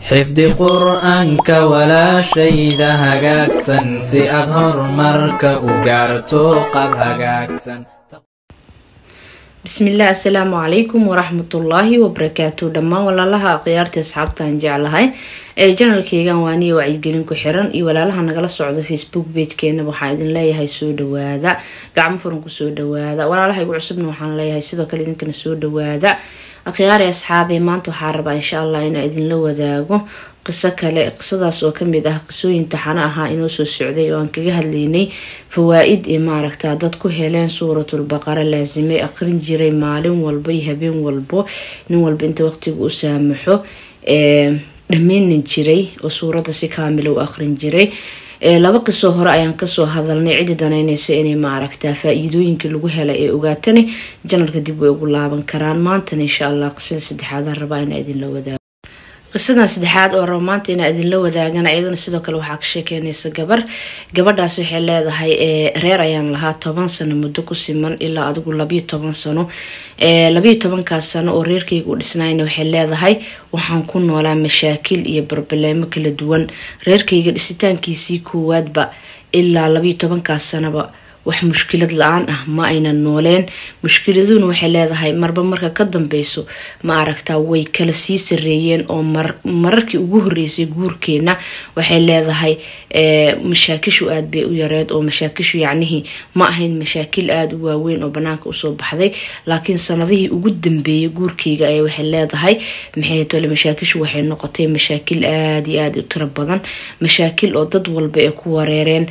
حفظ قرآنك ولا شيء ذا هجاكسن سي أظهر مرك وقارتو قب هجاكسن. بسم الله السلام عليكم ورحمة الله وبركاته. دما ولا لها قيارتي أصحابتان جعلها جنرال كيغان واني وعيقلين كحيران ولا لها نقل الصعودة فيسبوك بيت كينا بحايدين لا يهي سود وادا قاعم فرنكو سود وادا ولا لها يقول عصبنا وحان لا يهي سيدو كاليدين كنا سود وادا أخياري أصحابي مانتو حاربا إن شاء الله إنا إذن لو ذاقو قصة كلا قصة سو كميد قصوي امتحانها إنو سو السعودية وان كجها الليني فوائد إمارك تعددكو هلين سورة البقرة لازمة أقرن جري مالين والبي هبين والبو نوال بنت وقتي أسامحو دمين نجري وسورة سي كامل وأقرن جري laba qisoo hore ayaan kasoo hadalnay cid danaynaysa inay ma aragtaa faa'iidooyinka lagu helay ee ogaatane janalka dib way ugu laaban karaan maanta insha Allah qisada saddexaad aan rabaa inaan idin la wadaago qisada saddexaad oo romaanta inaan idin la wadaagana iyadana sidoo kale waxa ka sheekeynaysa gabadhaas waxay leedahay reer ayaan lahaa 10 sano muddo ku siman ilaa adigu 12 sano 12 ka sano oo reerkaygu u dhisnaayna waxay leedahay waxaan ku noolaa mashaakil iyo problemo kala duwan reerkayga dhisitaankiisii koowaadba ilaa 12 ka sanaba wax mushkilad la'aan ah ma ayna nooleen mushkiladuna waxay leedahay marba marka ka dambayso ma aragtaa way kala sii sareeyeen oo mararkii ugu horeysay guurkeena waxay leedahay mashaakishu aad bay u yareed oo mashaakishu yacnihi ma ahayn mashaakil aad u waaweyn oo banaanka u soo baxday laakiin sanadihii ugu dambeeyay guurkeyga ay waxay leedahay maxay tole mashaakishu waxay noqotay mashaakil aad iyo aad u tiro badan mashaakil oo dad walba ay ku wareereen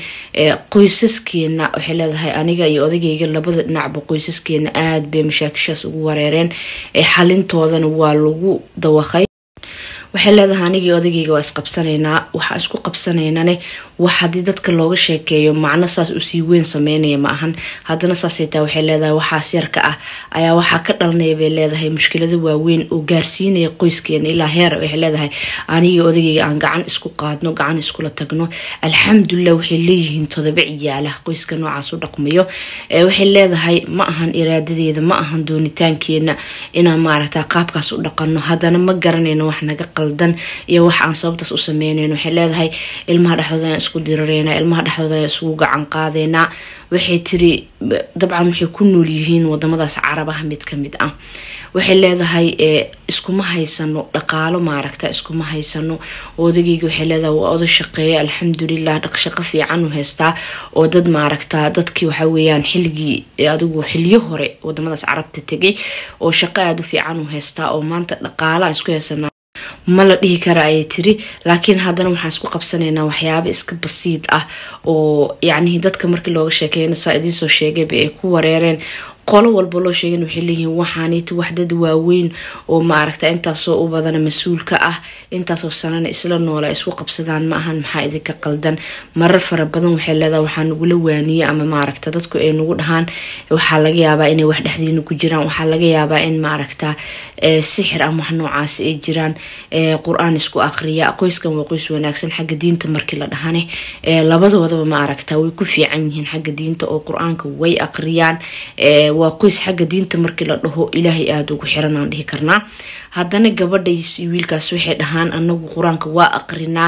qoysaskeena waxay leedahay aniga iyo odagayga labada dhinacba qoysaskeena aad bay mashaakishaas ugu wareereen xalintoodana waa lagu dawaqay waxay leedahay aniga iyo odagayga waa isqabsanaynaa waxa isku qabsanaynane wax hadii dadka looga sheekeeyo macna saas u sii weyn sameynaya ma ahan haddana saasaytaa waxay leedahay waxaas yarka ah ayaa waxaa ka dhalanaya bay leedahay mushkilada waaweyn oo gaarsiinaya qoyskeena ilaa heer waxay leedahay aniga iyo odagayga aan gacan isku qaadno gacan iskula tagno alxamdulillah waxay leeyihiin 7 ciyaal ah qoyska noocaas u dhaqmayo waxay leedahay ma ahan iraadadeeda ma ahan doonitaankeena inaan maaragtaa qaabkaas u dhaqano haddana ma garanayno wax naga qaldan iyo wax aan sababtaas u sameynayno waxay leedahay ilmaha dhexdooda isku dirareyna ilmaha dhexdooda isku gacan qaadeyna waxay tiri dabcan waxay ku nool yihiin wadamadaas Carabaha mid kamid ah waxay leedahay iskuma haysano dhaqaalo maaragta iskuma haysano odagayga waxay leedahay waa oday shaqeeyo alxamdulillah dhaqshaqo fiican u haystaa oo dad maaragta dadkii waxa weeyaan xilligii adigu xilliyo hore wadamadaas Carabta tagay oo shaqo aad u fiican u haystaa oo maanta dhaqaalaha isku haysana ma la dhihi kara ay tiri laakiin haddana waxaan isku qabsanaynaa waxyaabo iska basiid ah oo yacni dadka markii looga sheekeeyna saa idin soo sheegay bay ku wareereen qolo walba loo sheegay waxay leeyihiin waxaaniiti waxdad waaweyn oo ma aragta intaasoo u badan mas'uulka ah intaasoo sanana isla noola isku qabsadaan ma ahan maxaa idinka qaldan marar fara badan waxay leedahay waxaan ugu la waaniyay ama ma aragta dadku ay nagu dhahaan waxa laga yaabaa inay wax dhexdiina ku jiraan waxa laga yaabaa in ma aragta sixir ama wax noocaas ay jiraan quraan isku akhriya qoyskan waa qoys wanaagsan xagga diinta markii la dhahane labadoodaba ma aragta way ku fiican yihiin xagga diinta oo quraanka way akhriyaan waa qoys xagga diinta markii la dhaho ilaahay aad ugu xiran aan dhihi karnaa haddana gabadhay wiilkaas waxay dhahaan anagu quraanka waa aqrinaa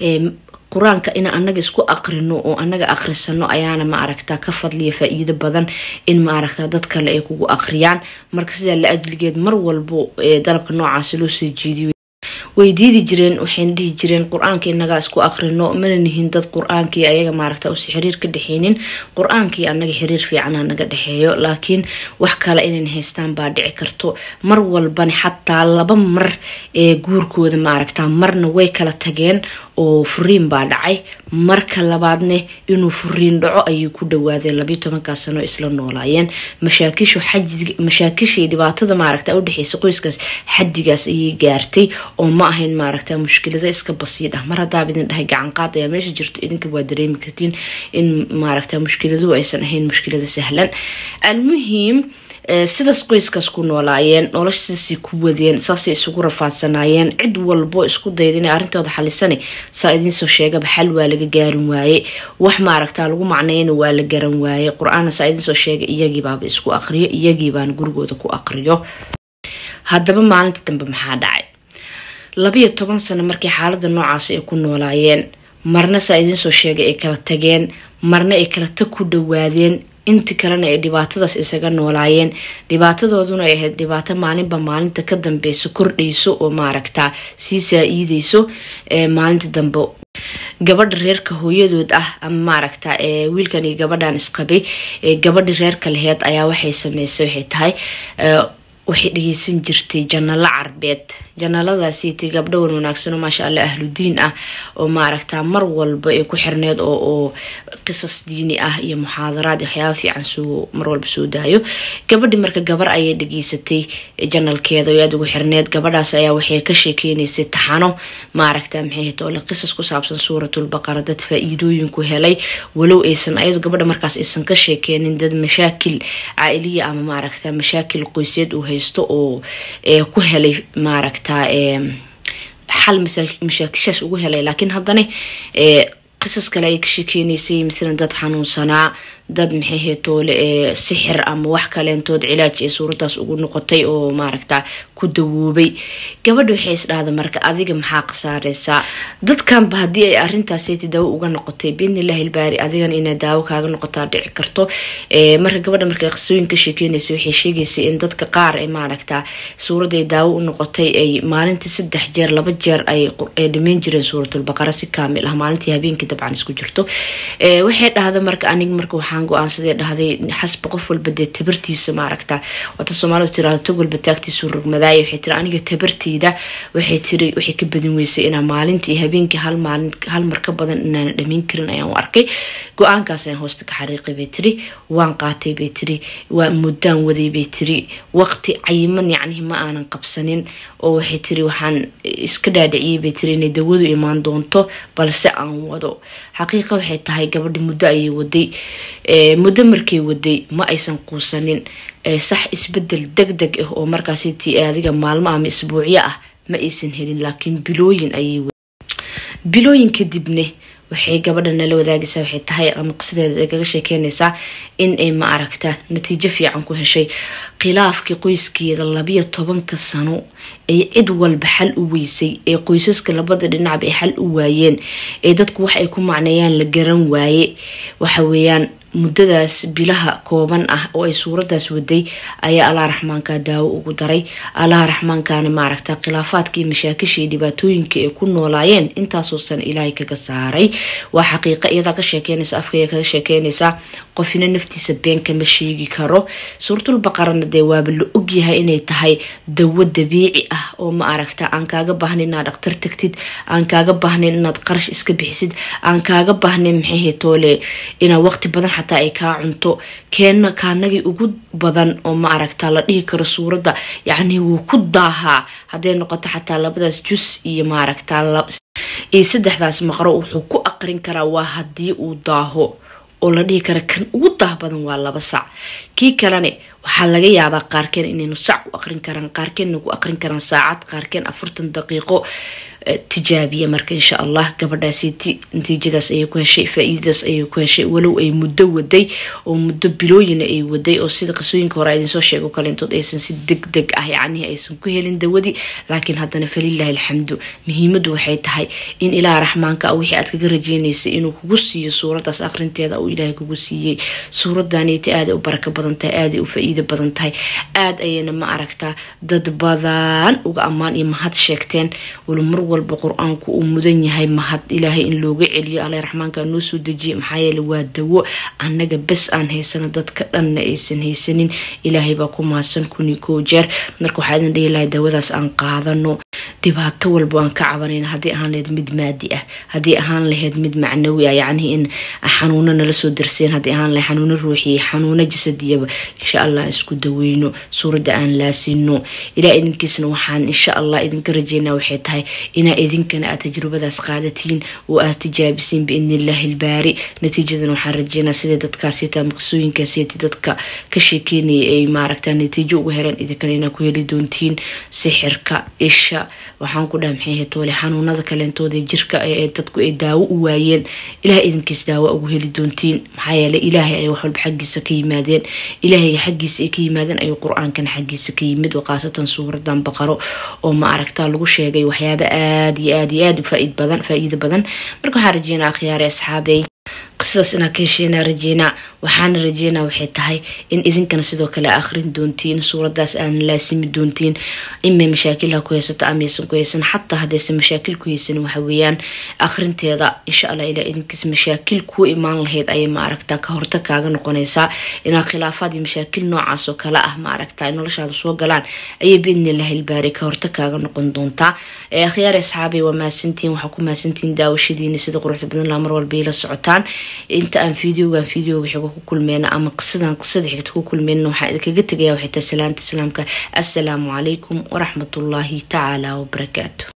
quraanka ina anaga isku aqrino oo anaga aqrisano ayaana ma aragtaa ka fadliya faa'iido badan in ma aragtaa dad kale ay kugu aqriyaan marka sida la ajligeed mar walbo dalabka noocaas loo soo jeediyo weydiidi jireen waxay dhihi jireen quraanka inaga isku aqrino mana nihin dad quraanka ayaga maaragta oo si xiriir ka dhaxeenin quraanka anaga xiriir fiican naga dhaxeeyo laakiin wax kale inay haystaan baa dhici karto mar walba xataa laba mar guurkooda maaragta marna way kala tageen oo furiin baa dhacay marka labaadne inuu furiin dhaco ayuu ku dhawaadeen 12 ka sano isla noolaayeen mashaakishii dhibaatada maaragta u dhaxaysa qoyskaas xaddigaas ay gaartay oo ma ahayn maaragta mushkilada iska basiid ah mar hadaa idin dhahay gacan qaad ayaa meesha jirto idinka waa dareemi kartiin in maaragta mushkiladu aysan ahayn mushkilada sahlan almuhiim sidaas qoyskas ku noolaayeen noloshiisii ku wadeen saasay isugu rafaadsanaayeen cid walbo isku dayday inay arintooda xalisanay saa idin soo sheegaba xal waa laga gaarin waaye wax ma aragtaa lagu macneeyna waa la garan waaye quraanna saa idin soo sheegay iyagii baaba isku aqriyo iyagii baan gurigooda ku aqriyo haddaba maalinta dambe maxaa dhacay 12 sano markii xaaladda noocaas ay ku noolaayeen marna saa idin soo sheegay ay kala tageen marna ay kala tag ku dhawaadeen inta kalena ay dhibaatadaas isaga noolaayeen dhibaatadooduna ay ahayd dhibaato maalinba maalinta ka dambeyso kordhayso oo maaragtaa sii saa'iidayso maalinta dambe gabadha reerka hooyadood ah ama maaragtaa wiilkan iyo gabadhan isqabay gabadhi reerka laheyd ayaa waxay sameysay waxay tahay waxay dhageysan jirtay janalo carbeed janaladaasiiti gabdho wanaagsan oo maasha Allah ahludiin ah oo maaragtaa mar walba ay ku xirneed oo qisas diini ah iyo muxaadaraad waxyaabo fiican soo mar walba soo daayo gabadhi marka gabar ayay dhageysatay janalkeeda oo aad ugu xirneed gabadhaas ayaa waxay ka sheekeynaysay taxano maaragtaa maxay tahay oo qisas ku saabsan suuratul baqara dad faa'iidooyin ku helay walow aysan ayadu gabadha markaas aysan ka sheekeenin dad mashaakil caa'iliya ama maaragtaa mashaakil qoyseed oo haysto oo ku helay maaragtaa حل مشاكل ugu helay laakiin hadana qisas kale ay ka sheekeynaysay midalan dad xanuun sanaa dad maxay heetoole sixir ama wax kale intood cilaaj ee suuradaas ugu noqotay oo maaragtaa ku dawoobay gabadhu waxay isdhaahda marka adiga maxaa qasaareysa dadkan ba hadii ay arintaas ay dawo uga noqotay biidnillaahi ilbaari adigan inay dawo kaaga noqotaa dhici karto marka gabadha markay qisooyin ka sheekeynaysay waxay sheegaysay in dadka qaar ay maaragtaa suuraday dawo u noqotay ay maalintii 3 jeer 2 jeer ay dhimeyn jireen suuratul baqara si kaamil ah maalintii habeenkii dabcan isku jirto waxay dhahda marka aniga marka waxaan go'aansaday dhahday xasb qof walba tabartiisa maaragtaa wata Soomaalidu tiraahdo tog walba taagtiisu rugmaday waxay tiri aniga tabarteyda waxay ka badin weysay inaan maalintii habeenkii hal mar ka badan inaan dhameyn karin ayaan u arkay go'aankaas aan hoosta ka xariiqay bay tiri waan qaatay bay tiri waa muddaan waday bay tiri waqti cayiman yacni ma aanan qabsanin oo waxay tiri waxaan iska dhaadhiciyay bay tiri inay dawadu imaan doonto balse aan wado xaqiiqa waxay tahay gabadhi muddo ayay waday muddo markay waday ma aysan quusanin sax isbedel degdeg ah oo markaas tii adiga maalmo ama isbuuciyo ah ma aysan helin laakiin bilooyin kadibne waxay gabadhana la wadaagaysaa waxay tahay ama qisadeeda kaga sheekeynaysaa in ay ma aragtaa natiijo fiican ku heshay khilaafkii qoyskeeda 12 sano ay cid walba xal u weysay ee qoysaska labada dhinac ay xal u waayeen ee dadku wax ay ku macneeyaan la garan waaye waxa weeyaan muddadaas bilaha kooban ah oo ay suuradaas waday ayaa Allah raxmaanka daawo ugu daray Allah raxmaankaana maaragtaa khilaafaadkii mashaakishii dhibaatooyinka ee ku noolaayeen intaasoo san Ilaahay kaga saaray waa xaqiiqo iyada ka sheekeynaysa afkayga kaga sheekeynaysa qofina naftiisa been kama sheegi karo suuratul baqarana dee waaba la ogyahay inay tahay dawo dabiici ah oo ma aragtaa aan kaaga baahnayn inaad dhakhtar tagtid aan kaaga baahnayn inaad qarash iska bixisid aan kaaga baahnayn maxay heetoole ina waqti badan xataa ay ka cunto keena kaanagi ugu badan oo ma aragtaa la dhihi karo suurada yacni wuu ku daahaa haday noqoto xataa labadaas jus iyo ma aragtaa iyo saddexdaas maqro wuxuu ku aqrin karaa waa hadii uu daaho oo la dhihi kara kan ugu daah badan waa 2 saac kii kalene waxaa laga yaabaa qaarkeen inaynu sac u aqrin karaan qaarkeen ku aqrin karaan saacad qaarkeen 40 daqiiqo tijaabiye marka insha Allah gabadhaasiti natiijadaas ay ku heshay faa'iidadaas ay ku heshay walow ay muddo waday oo muddo bilooyin ay waday oo sida qisooyinka hore idin soo sheego kale intood aysan si degdeg ah yacni aysan ku helin dawadii laakiin haddana falillahi alxamdu muhiimadu waxay tahay in Ilaahay raxmaanka wixii aad kaga rajeynaysay inuu kugu siiyo suuradaas aqrinteeda oo Ilaahay kugu siiyay suuradaaniti aad u baraka badan tahay aad u faa'iido badan tahay aad ayana ma aragtaa dad badan uga amaan iyo mahad sheegteen walmar walba quraanku uu mudan yahay mahad Ilaahay in looga celiyo Allah raxmaanka noo soo dejiyo maxaa yeelay waa dawo annaga bas aan heysana dadka dhan aysan heysanin Ilaahay baa ku maasan kuni ko jeer marka waxa aan dheelay dawadaas aan qaadano dhibaato walba aan ka cabanayna hadii aan leed mid maadi ah hadii aan lahayd mid macnawi ah yacni in xanuuno nala soo darseen hadii aan lahayn xanuuno ruuxi xanuuno jasadiyaba insha Allah isku daweyno suurada aan laasino ila idinkiisna waxaan insha Allah idinka rajeynaa waxay tahay ina idinkana aad tajrubadaas qaadatiin oo aad tijaabisiin biidnillahi albaari natiijadan waxaan rajeynaa sida dadkaasi taa maqsooyinkaasi dadka ka sheekeynaya ay maaragtaa natiijo ugu heleen idinkana inaa ku heli doontiin sixirka isha waxaan ku dhahay toole xanuunada kaleentooda jirka ee dadku ay daawo u waayeen ilaahay idinkiis daawo ugu heli doontiin maxaa yeelay ilaahay ay wax walba xaggiisa ka yimaadeen ilaahay xaggiisa ay ka yimaadeen ay quraankan xaggiisa ka yimid waqaasatan suuradan baqaro oo ma aragtaa lagu sheegay waxyaabo aad iyo aad u faa'iido badan marka waxaan rajeynaa akhyaari asxaabay قصص إنا كيشينا رجينا وحان رجينا وحيتهاي إن إذن كان سيدو كلا آخرين دونتين سورة داس آن لاسم دونتين إما مشاكلها كويسة أميسن كويسن حتى هداس مشاكل كويسن وحويان آخرين تيضا إن شاء الله إلا إذن كس مشاكل كو إيمان لهيد أي معركتا كهورتا كاغن قونيسا إنا خلافات دي مشاكل نوعا سو كلا معركتا إنو لشاد سوى قلان أي بإذن الله الباري كهورتا كاغن قندونتا خيار أصحابي وما سنتين وحكوما سنتين داوشدين سيدو قروح بدن الأمر والبيل السعوتان inta aan fiidiyowgan fiidiyowga ku kulmeena ama qisada xigta ku kulmeena waxa kaga tagayaa waxa salaanta islaamka assalaamu calaykum waraxmatullaahi tacaala wabarakaatuh